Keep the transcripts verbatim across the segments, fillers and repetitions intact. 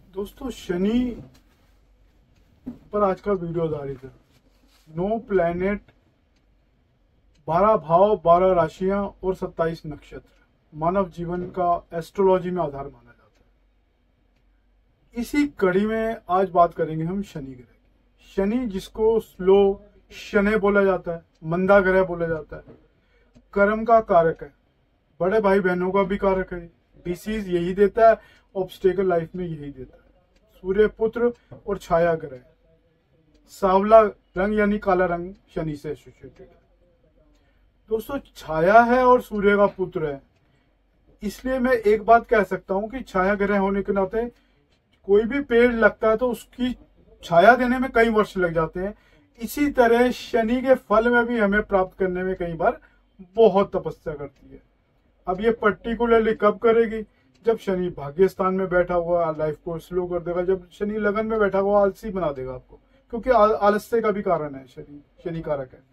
दोस्तों, शनि पर आज का वीडियो आधारित है। नौ प्लैनेट, बारह भाव, बारह राशियां और सत्ताईस नक्षत्र मानव जीवन का एस्ट्रोलॉजी में आधार माना जाता है। इसी कड़ी में आज बात करेंगे हम शनि ग्रह की। शनि, जिसको स्लो शनि बोला जाता है, मंदा ग्रह बोला जाता है, कर्म का कारक है, बड़े भाई बहनों का भी कारक है, डिसीज यही देता है, ऑब्स्टेकल लाइफ में यही देता है। सूर्य पुत्र और छाया ग्रह, सांवला रंग यानी काला रंग शनि से एसोसिएटेड है। दोस्तों, छाया है और सूर्य का पुत्र है, इसलिए मैं एक बात कह सकता हूं कि छाया ग्रह होने के नाते कोई भी पेड़ लगता है तो उसकी छाया देने में कई वर्ष लग जाते हैं। इसी तरह शनि के फल में भी हमें प्राप्त करने में कई बार बहुत तपस्या करती है। अब ये पर्टिकुलरली कब करेगी? जब शनि भाग्य स्थान में बैठा हुआ लाइफ को स्लो कर देगा, जब शनि लगन में बैठा हुआ आलसी बना देगा आपको, क्योंकि आलस्य का भी कारण है, शनि शनि कारक है।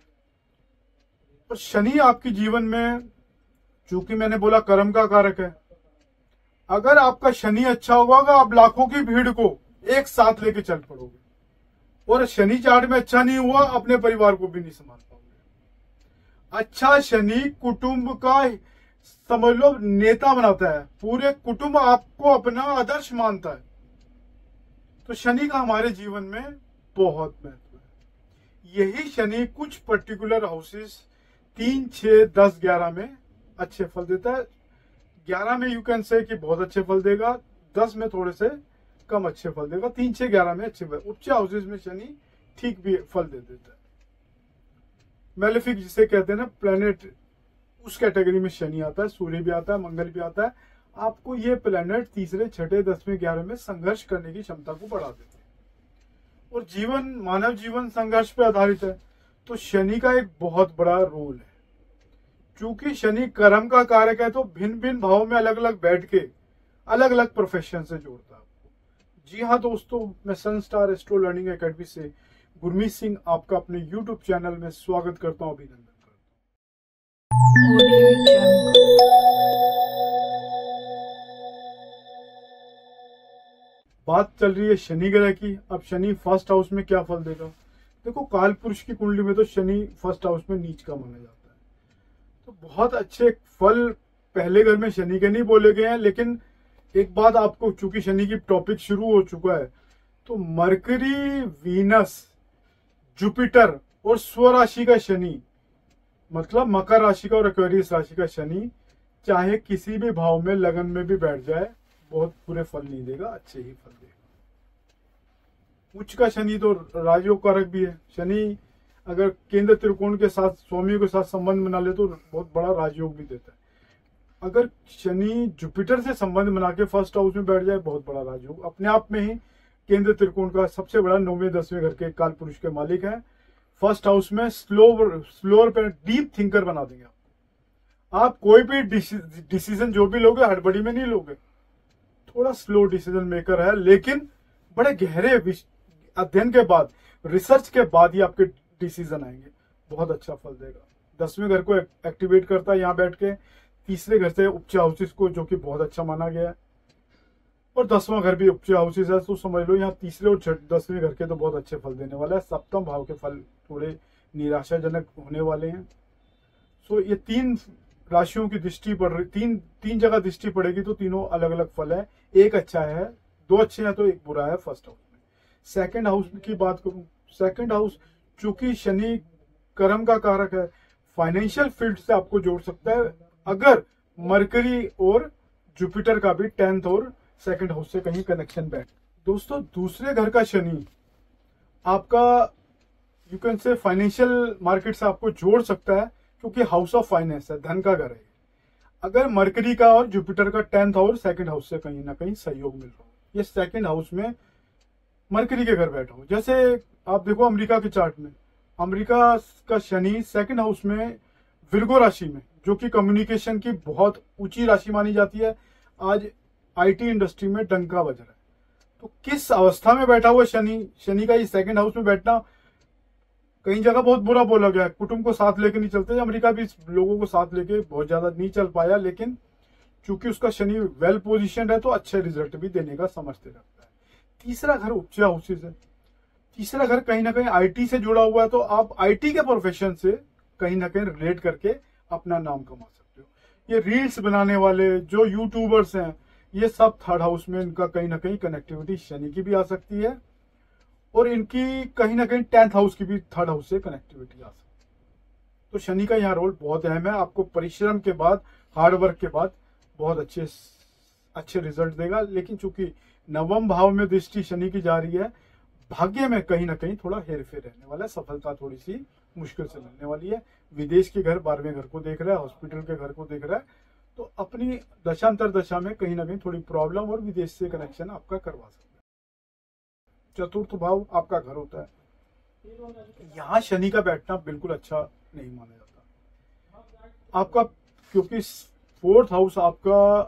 और शनि आपके जीवन में, चूंकि मैंने बोला कर्म का कारक है, अगर आपका शनि अच्छा होगा तो आप लाखों की भीड़ को एक साथ लेके चल पड़ोगे, और शनि चार्ट में अच्छा नहीं हुआ, अपने परिवार को भी नहीं संभाल पाओगे। अच्छा शनि कुटुंब का समझ लो नेता बनाता है, पूरे कुटुंब आपको अपना आदर्श मानता है। तो शनि का हमारे जीवन में बहुत महत्व है। यही शनि कुछ पर्टिकुलर हाउसेस तीन, छह, दस, ग्यारह में अच्छे फल देता है। ग्यारह में यू कैन से कि बहुत अच्छे फल देगा, दस में थोड़े से कम अच्छे फल देगा, तीन, छह, ग्यारह में अच्छे फल। उच्च हाउसेस में शनि ठीक भी फल दे देता है। मैलेफिक जिसे कहते हैं ना प्लैनेट, उस कैटेगरी में शनि आता है, सूर्य भी आता है, मंगल भी आता है। आपको ये प्लैनेट तीसरे, छठे, दसवें, ग्यारह में संघर्ष करने की क्षमता को बढ़ा देते हैं। और जीवन, मानव जीवन संघर्ष पे आधारित है, तो शनि का एक बहुत बड़ा रोल है। चूंकि शनि कर्म का कारक है, तो भिन्न भिन्न भावों में अलग अलग बैठ के अलग अलग प्रोफेशन से जोड़ता है आपको। जी हाँ दोस्तों, मैं sun star astro learning academy से गुरमीत सिंह आपका अपने यूट्यूब चैनल में स्वागत करता हूँ, अभिनंदन। बात चल रही है शनि ग्रह की। अब शनि फर्स्ट हाउस में क्या फल देगा? देखो, काल पुरुष की कुंडली में तो शनि फर्स्ट हाउस में नीच का माना जाता है, तो बहुत अच्छे फल पहले घर में शनि के नहीं बोले गए हैं। लेकिन एक बात आपको, चूंकि शनि की टॉपिक शुरू हो चुका है, तो मरकरी, वीनस, जुपिटर और स्वराशि का शनि, मतलब मकर राशि का और एक्वेरियस राशि का शनि, चाहे किसी भी भाव में लगन में भी बैठ जाए, बहुत बुरे फल नहीं देगा, अच्छे ही फल देगा। उच्च का शनि तो राजयोग कारक भी है। शनि अगर केंद्र त्रिकोण के साथ, स्वामी के साथ संबंध बना ले तो बहुत बड़ा राजयोग भी देता है। अगर शनि जुपिटर से संबंध बना के फर्स्ट हाउस में बैठ जाए, बहुत बड़ा राजयोग। अपने आप में ही केंद्र त्रिकोण का सबसे बड़ा नौवें दसवें घर के काल पुरुष के मालिक है। फर्स्ट हाउस में स्लो स्लोअर पे डीप थिंकर बना देंगे आप। आप कोई भी डिसीजन जो भी लोगे, हड़बड़ी में नहीं लोगे, थोड़ा स्लो डिसीजन मेकर है, लेकिन बड़े गहरे अध्ययन के बाद, रिसर्च के बाद ही आपके डिसीजन आएंगे, बहुत अच्छा फल देगा। दसवें घर को एक्टिवेट करता है यहाँ बैठ के, तीसरे घर से उच्च हाउसेस को, जो कि बहुत अच्छा माना गया है, और दसवां घर भी उच्च हाउसेस है, तो समझ लो यहाँ तीसरे और दसवें घर के तो बहुत अच्छे फल देने वाला है। सप्तम भाव के फल थोड़े निराशाजनक होने वाले हैं। सो ये तीन राशियों की दृष्टि पड़ रही, तीन तीन जगह दृष्टि पड़ेगी तो तीनों अलग अलग फल है। एक अच्छा है, दो अच्छे हैं तो एक बुरा है फर्स्ट हाउस में। सेकंड हाउस की बात करूं, सेकंड हाउस चूंकि शनि कर्म का कारक है, फाइनेंशियल फील्ड से आपको जोड़ सकता है, अगर मरकरी और जुपिटर का भी टेंथ और सेकंड हाउस से कहीं कनेक्शन बैठ। दोस्तों, दूसरे घर का शनि आपका you can say financial market से आपको जोड़ सकता है, क्योंकि हाउस ऑफ फाइनेंस है, धन का घर है। अगर मरकरी का और जुपिटर का टेंथ और सेकंड हाउस से कहीं ना कहीं सहयोग मिल रहा हो, ये सेकंड हाउस में मरकरी के घर बैठा हो। जैसे आप देखो अमेरिका के चार्ट में, अमेरिका का शनि सेकंड हाउस में विर्गो राशि में, जो कि कम्युनिकेशन की बहुत ऊंची राशि मानी जाती है, आज आईटी इंडस्ट्री में डंका बज रहा है। तो किस अवस्था में बैठा हुआ शनि, शनि का ये सेकंड हाउस में बैठना कई जगह बहुत बुरा बोला गया है। कुटुंब को साथ लेके नहीं चलते, अमेरिका भी लोगों को साथ लेके बहुत ज्यादा नहीं चल पाया, लेकिन चूंकि उसका शनि वेल पोजिशन है तो अच्छे रिजल्ट भी देने का समझते रखता है। तीसरा घर उच्च हाउसेज है। तीसरा घर कहीं ना कहीं आईटी से जुड़ा हुआ है, तो आप आईटी के प्रोफेशन से कहीं ना कहीं रिलेट करके अपना नाम कमा सकते हो। ये रील्स बनाने वाले जो यूट्यूबर्स हैं, ये सब थर्ड हाउस में इनका कहीं ना कहीं कनेक्टिविटी शनि की भी आ सकती है, और इनकी कहीं ना कहीं टेंथ हाउस की भी थर्ड हाउस से कनेक्टिविटी आ सकती है। तो शनि का यहाँ रोल बहुत अहम है। आपको परिश्रम के बाद, हार्डवर्क के बाद बहुत अच्छे अच्छे रिजल्ट देगा। लेकिन चूंकि नवम भाव में दृष्टि शनि की जा रही है, भाग्य में कहीं ना कहीं थोड़ा हेरफेर रहने वाला है, सफलता थोड़ी सी मुश्किल से मिलने वाली है। विदेश के घर बारहवें घर को देख रहा है, हॉस्पिटल के घर को देख रहा है, तो अपनी दशांतर दशा में कहीं ना कहीं थोड़ी प्रॉब्लम और विदेश से कनेक्शन आपका करवा सकता है। चतुर्थ भाव आपका घर होता है, यहाँ शनि का बैठना बिल्कुल अच्छा नहीं माना जाता आपका, क्योंकि फोर्थ हाउस आपका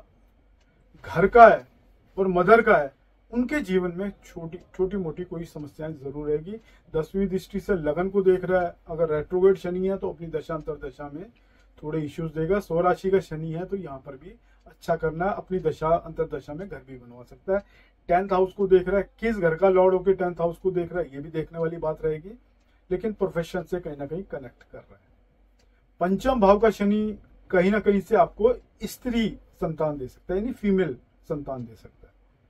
घर का है और मदर का है। उनके जीवन में छोटी छोटी मोटी कोई समस्याएं जरूर रहेगी। दसवीं दृष्टि से लगन को देख रहा है, अगर रेट्रोग्रेड शनि है तो अपनी दशांतर दशा में थोड़े इश्यूज देगा। सौ राशि का शनि है तो यहाँ पर भी अच्छा करना है, अपनी दशा अंतर दशा में घर भी बनवा सकता है। टेंथ हाउस को देख रहा है, किस घर का लॉर्ड होकर टेंथ हाउस को देख रहा है, ये भी देखने वाली बात रहेगी, लेकिन प्रोफेशन से कहीं ना कहीं कनेक्ट कर रहा है। पंचम भाव का शनि कहीं ना कहीं से आपको स्त्री संतान दे सकता है, यानी फीमेल संतान दे सकता है।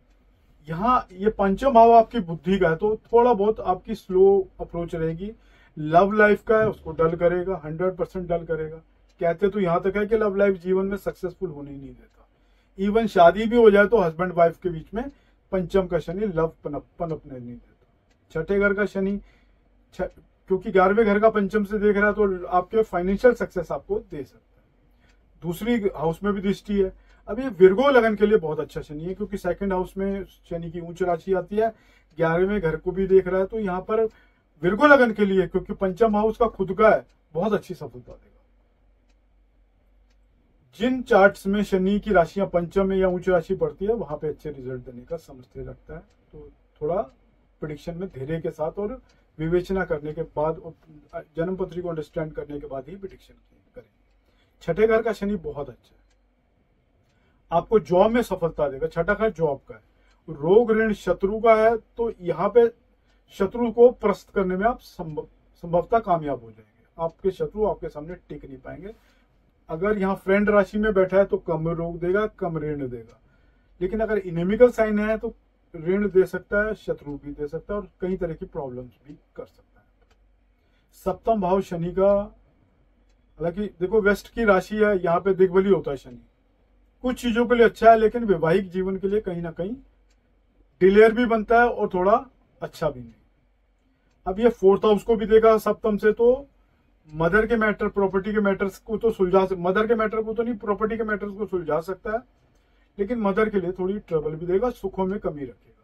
यहाँ ये पंचम भाव आपकी बुद्धि का है, तो थोड़ा बहुत आपकी स्लो अप्रोच रहेगी। लव लाइफ का है, उसको डल करेगा, हंड्रेड परसेंट डल करेगा। कहते तो यहाँ तक है कि लव लाइफ जीवन में सक्सेसफुल होने ही नहीं देता। इवन शादी भी हो जाए तो हस्बैंड वाइफ के बीच में पंचम का शनि लव पनप पनपने नहीं देता। छठे घर का शनि क्योंकि ग्यारहवें घर का पंचम से देख रहा है, तो आपके फाइनेंशियल सक्सेस आपको दे सकता है। दूसरी हाउस में भी दृष्टि है। अब ये विर्गो लगन के लिए बहुत अच्छा शनि है, क्योंकि सेकंड हाउस में शनि की उच्च राशि आती है, ग्यारहवें घर को भी देख रहा है, तो यहाँ पर विर्गो लगन के लिए, क्योंकि पंचम हाउस का खुद का है, बहुत अच्छी सफलता देगा। जिन चार्ट्स में शनि की राशियां पंचम में या उच्च राशि पड़ती है, वहां पे अच्छे रिजल्ट देने का समझते रखता है। तो थोड़ा प्रिडिक्शन में धैर्य के साथ और विवेचना करने के बाद, जन्म पत्री को अंडरस्टैंड करने के बाद ही प्रिडिक्शन करें। छठे घर का शनि बहुत अच्छा है, आपको जॉब में सफलता देगा। छठा घर जॉब का है, रोग ऋण शत्रु का है, तो यहाँ पे शत्रु को परास्त करने में आप संभवतः कामयाब हो जाएंगे। आपके शत्रु आपके सामने टिक नहीं पाएंगे। अगर यहाँ फ्रेंड राशि में बैठा है तो कम रोग देगा, कम ऋण देगा। लेकिन अगर इनेमिकल साइन है तो ऋण दे सकता है, शत्रु भी दे सकता है, और कई तरह की प्रॉब्लम्स भी कर सकता है। सप्तम भाव शनि का, हालांकि देखो वेस्ट की राशि है, यहाँ पे दिग्बली होता है शनि, कुछ चीजों के लिए अच्छा है, लेकिन वैवाहिक जीवन के लिए कहीं ना कहीं डिलेयर भी बनता है और थोड़ा अच्छा भी नहीं। अब ये फोर्थ हाउस को भी देगा सप्तम से, तो मदर के मैटर, प्रॉपर्टी के मैटर्स को तो सुलझा, मदर के मैटर को तो नहीं, प्रॉपर्टी के मैटर्स को सुलझा सकता है, लेकिन मदर के लिए थोड़ी ट्रबल भी देगा, सुखों में कमी रखेगा।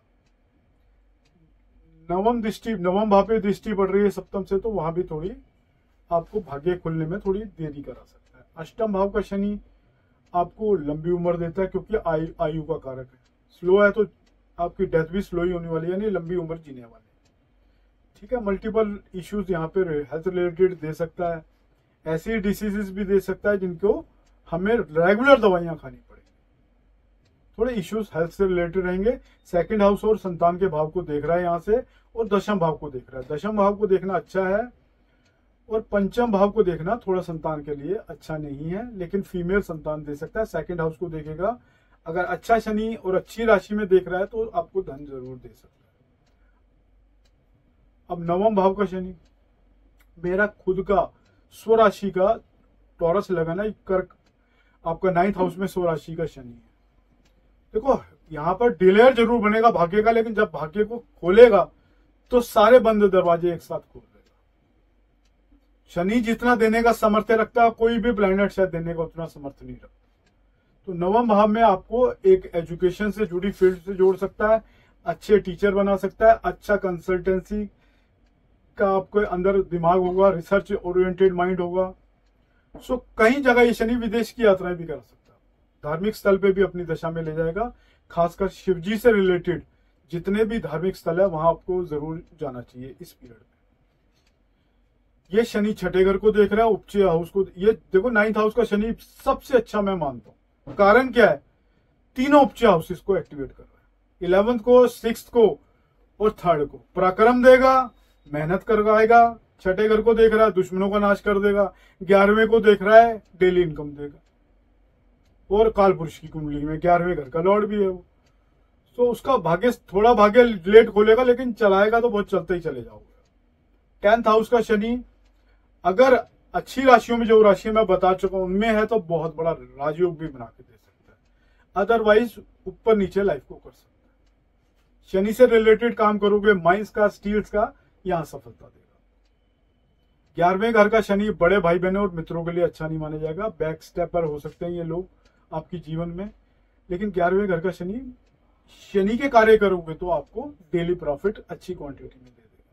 नवम दृष्टि, नवम भाव पे दृष्टि पड़ रही है सप्तम से, तो वहां भी थोड़ी आपको भाग्य खुलने में थोड़ी देरी करा सकता है। अष्टम भाव का शनि आपको लंबी उम्र देता है, क्योंकि आयु आयु का कारक है। स्लो है तो आपकी डेथ भी स्लो ही होने वाली है, यानी लंबी उम्र जीने वाली। ठीक है, मल्टीपल इश्यूज यहाँ पे हेल्थ रिलेटेड दे सकता है, ऐसी डिसीजेस भी दे सकता है जिनको हमें रेगुलर दवाइयां खानी पड़ेगी। थोड़े इश्यूज हेल्थ से रिलेटेड रहेंगे। सेकंड हाउस और संतान के भाव को देख रहा है यहाँ से, और दशम भाव को देख रहा है। दशम भाव को देखना अच्छा है, और पंचम भाव को देखना थोड़ा संतान के लिए अच्छा नहीं है, लेकिन फीमेल संतान दे सकता है। सेकंड हाउस को देखेगा, अगर अच्छा शनि और अच्छी राशि में देख रहा है तो आपको धन जरूर दे सकता है। अब नवम भाव का शनि, मेरा खुद का स्वराशि का टॉरस लगन है, कर्क आपका नाइन्थ हाउस में स्वराशि का शनि है। देखो यहाँ पर डिलेयर जरूर बनेगा भाग्य का, लेकिन जब भाग्य को खोलेगा तो सारे बंद दरवाजे एक साथ खोल देगा। शनि जितना देने का सामर्थ्य रखता है, कोई भी प्लैनेट शायद देने का उतना सामर्थ्य नहीं रखता। तो नवम भाव में आपको एक एजुकेशन से जुड़ी फील्ड से जोड़ सकता है, अच्छे टीचर बना सकता है, अच्छा कंसल्टेंसी का आपको अंदर दिमाग होगा, रिसर्च ओरिएंटेड माइंड होगा। सो कई जगह ये शनि विदेश की यात्राएं भी कर सकता है, धार्मिक स्थल पे भी अपनी दशा में ले जाएगा। खासकर शिवजी से रिलेटेड जितने भी धार्मिक स्थल है वहां आपको जरूर जाना चाहिए इस पीरियड में। ये शनि छठे घर को देख रहा है, उपचे हाउस को। ये देखो नाइन्थ हाउस का शनि सबसे अच्छा मैं मानता हूँ, कारण क्या है, तीनों उपचार हाउसेस को एक्टिवेट कर रहा है, इलेवेंथ को, सिक्स को और थर्ड को। पराक्रम देगा, मेहनत करवाएगा, छठे घर को देख रहा है दुश्मनों का नाश कर देगा, ग्यारहवें को देख रहा है डेली इनकम देगा, और काल पुरुष की कुंडली में ग्यारहवें घर का लॉर्ड भी है वो। तो उसका भाग्य थोड़ा भाग्य लेट खोलेगा, लेकिन चलाएगा तो बहुत चलते ही चले जाओगे। टेंथ हाउस का शनि अगर अच्छी राशियों में, जो राशियां मैं बता चुका हूं उनमें है, तो बहुत बड़ा राजयोग भी बना के दे सकता है, अदरवाइज ऊपर नीचे लाइफ को कर सकता है। शनि से रिलेटेड काम करोगे, माइंस का, स्टील्स का, यहां सफलता देगा। ग्यारहवें घर का शनि बड़े भाई बहनों और मित्रों के लिए अच्छा नहीं माना जाएगा, बैक स्टेपर हो सकते हैं ये लोग आपके जीवन में। लेकिन ग्यारहवें घर का शनि शनि के कार्य करोगे तो आपको डेली प्रॉफिट अच्छी क्वांटिटी में दे देगा।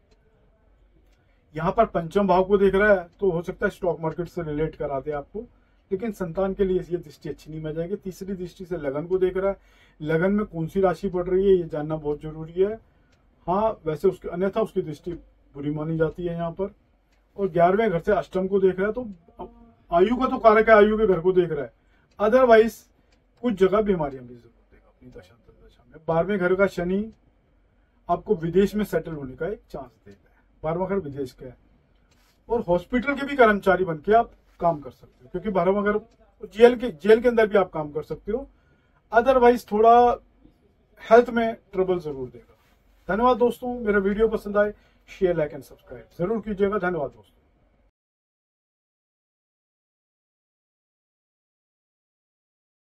यहां पर पंचम भाव को देख रहा है, तो हो सकता है स्टॉक मार्केट से रिलेट करा दे आपको, लेकिन संतान के लिए ये दृष्टि अच्छी नहीं मान जाएगी। तीसरी दृष्टि से लगन को देख रहा है, लगन में कौन सी राशि पड़ रही है ये जानना बहुत जरूरी है। हाँ वैसे उसके अन्यथा उसकी दृष्टि बुरी मानी जाती है यहाँ पर। और ग्यारहवें घर से अष्टम को देख रहा है, तो आयु का तो कारक है, आयु के घर को देख रहा है, अदरवाइज कुछ जगह बीमारियां भी जरूर देगा अपनी दशा दशा में। बारहवें घर का शनि आपको विदेश में सेटल होने का एक चांस देता है, बारहवां घर विदेश का है, और हॉस्पिटल के भी कर्मचारी बन के आप काम कर सकते हो, क्योंकि बारहवां घर जेल के जेल के अंदर भी आप काम कर सकते हो, अदरवाइज थोड़ा हेल्थ में ट्रबल जरूर देगा। धन्यवाद दोस्तों, मेरा वीडियो पसंद आए शेयर लाइक एंड सब्सक्राइब जरूर कीजिएगा। धन्यवाद दोस्तों।